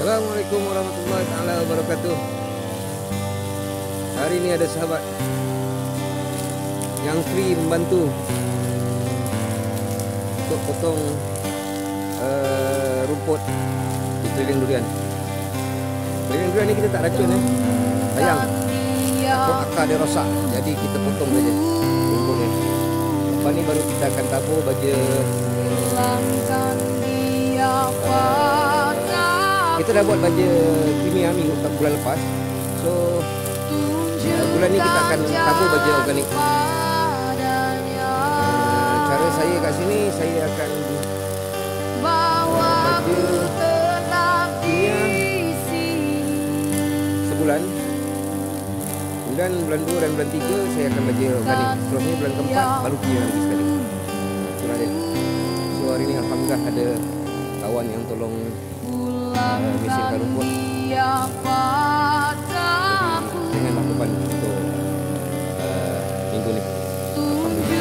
Assalamualaikum warahmatullahi taala wabarakatuh. Hari ini ada sahabat yang free membantu untuk potong rumput di keliling durian. Keliling durian ni kita tak racun sayang. Takut akar dia rosak, jadi kita potong saja rumput ni. Lepas ni baru kita akan tabur baja. Kita dah buat baja kimia minggu bulan lepas. So bulan ni kita akan tabur baja organik. Cara saya kat sini, saya akan baja kimia sebulan. Kemudian bulan 2 dan bulan 3 saya akan baja organik. Seterusnya bulan keempat baru kimia lagi sekali. Itulah dia. So hari ni alhamdulillah ada kawan yang tolong mesinkan rumput. Janganlah beban untuk minggu ni. Alhamdulillah.